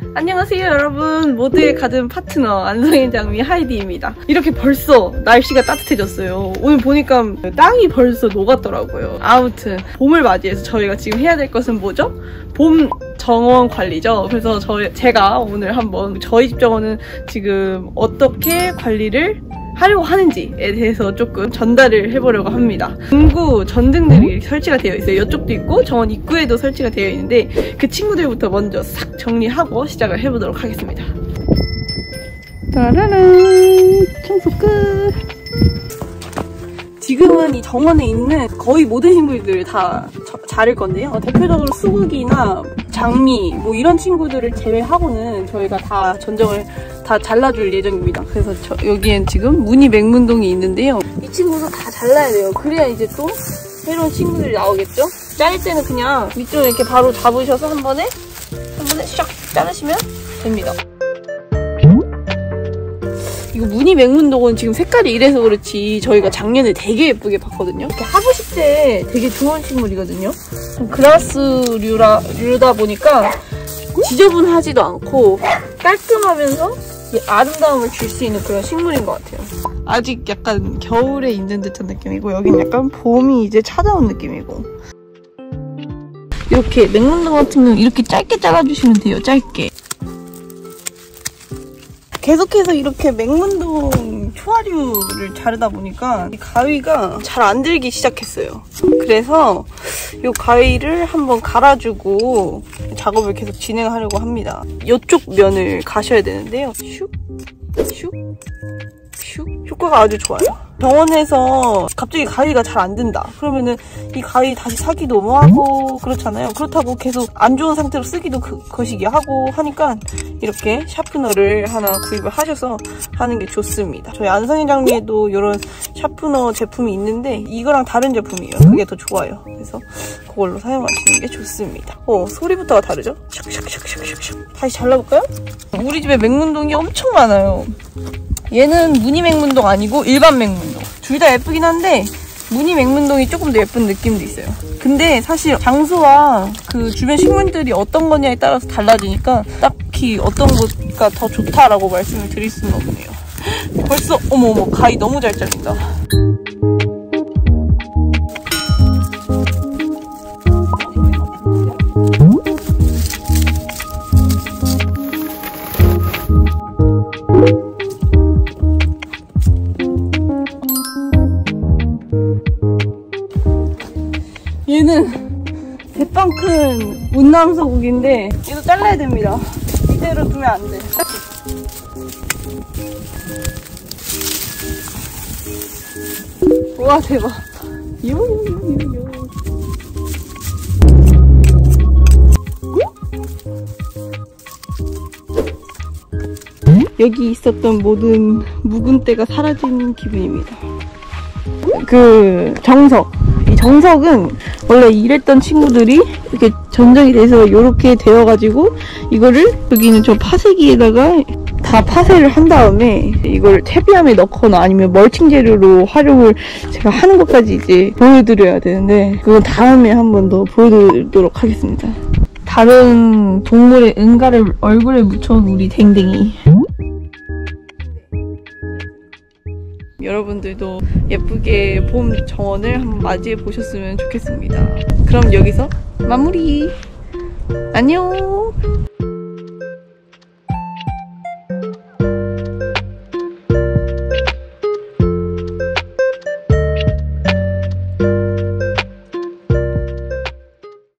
안녕하세요 여러분, 모두의 가든 파트너 안성인 장미 하이디입니다. 이렇게 벌써 날씨가 따뜻해졌어요. 오늘 보니까 땅이 벌써 녹았더라고요. 아무튼 봄을 맞이해서 저희가 지금 해야 될 것은 뭐죠? 봄 정원 관리죠. 그래서 제가 오늘 한번 저희 집 정원은 지금 어떻게 관리를 하려고 하는지에 대해서 조금 전달을 해보려고 합니다. 전구 전등들이 설치가 되어 있어요. 이쪽도 있고 정원 입구에도 설치가 되어 있는데 그 친구들부터 먼저 싹 정리하고 시작을 해보도록 하겠습니다. 따라란! 청소 끝! 지금은 이 정원에 있는 거의 모든 식물들 다 자를 건데요. 대표적으로 수국이나 장미 뭐 이런 친구들을 제외하고는 저희가 다 전정을 다 잘라줄 예정입니다. 그래서 여기엔 지금 무늬 맥문동이 있는데요. 이 친구도 다 잘라야 돼요. 그래야 이제 또 새로운 친구들이 나오겠죠? 자를 때는 그냥 밑줄 이렇게 바로 잡으셔서 한 번에 샥 자르시면 됩니다. 이거 무늬 맥문동은 지금 색깔이 이래서 그렇지 저희가 작년에 되게 예쁘게 봤거든요. 이렇게 하부식 때 되게 좋은 식물이거든요. 그라스류다 보니까 지저분하지도 않고 깔끔하면서 아름다움을 줄 수 있는 그런 식물인 것 같아요. 아직 약간 겨울에 있는 듯한 느낌이고 여긴 약간 봄이 이제 찾아온 느낌이고. 이렇게 맥문동 같은 경우는 이렇게 짧게 잘라주시면 돼요. 짧게. 계속해서 이렇게 맥문동 초화류를 자르다 보니까 이 가위가 잘 안 들기 시작했어요. 그래서 이 가위를 한번 갈아주고 작업을 계속 진행하려고 합니다. 이쪽 면을 가셔야 되는데요. 슉, 슉, 슉. 효과가 아주 좋아요. 병원에서 갑자기 가위가 잘 안 든다. 그러면은 이 가위 다시 사기도 뭐하고 그렇잖아요. 그렇다고 계속 안 좋은 상태로 쓰기도 거시기 하고 하니까 이렇게 샤프너를 하나 구입을 하셔서 하는 게 좋습니다. 저희 안성인 장미에도 이런 샤프너 제품이 있는데 이거랑 다른 제품이에요. 그게 더 좋아요. 그래서 그걸로 사용하시는 게 좋습니다. 소리부터가 다르죠? 샥샥샥샥샥. 다시 잘라볼까요? 우리 집에 맥문동이 엄청 많아요. 얘는 무늬 맥문동 아니고 일반 맥문동. 둘 다 예쁘긴 한데 무늬 맥문동이 조금 더 예쁜 느낌도 있어요. 근데 사실 장소와 그 주변 식물들이 어떤 거냐에 따라서 달라지니까 딱히 어떤 거가 더 좋다라고 말씀을 드릴 수는 없네요. 벌써 어머어머 가위 너무 잘 잘린다. 얘는 대빵 큰 운남서국인데 얘도 잘라야 됩니다. 이대로 두면 안 돼. 와 대박. 여기 있었던 모든 묵은 때가 사라진 기분입니다. 그 정석. 이 정석은 원래 일했던 친구들이 이렇게 전정이 돼서 이렇게 되어가지고 이거를 여기는 저 파쇄기에다가 다 파쇄를 한 다음에 이걸 퇴비함에 넣거나 아니면 멀칭 재료로 활용을 제가 하는 것까지 이제 보여드려야 되는데 그건 다음에 한 번 더 보여드리도록 하겠습니다. 다른 동물의 응가를 얼굴에 묻혀온 우리 댕댕이. 여러분들도 예쁘게 봄 정원을 한번 맞이해 보셨으면 좋겠습니다. 그럼 여기서 마무리! 안녕!